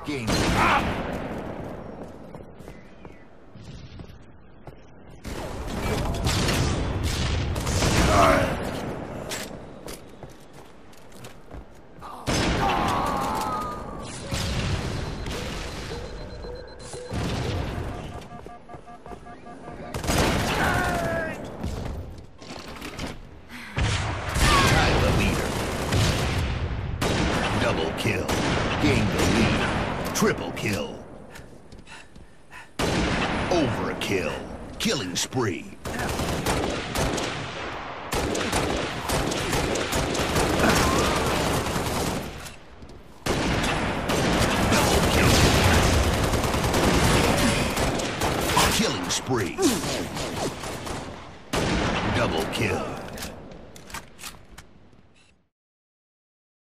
Game. Double kill. Gain the lead. Triple kill. Overkill. Killing spree. Double kill. Killing spree. Double kill.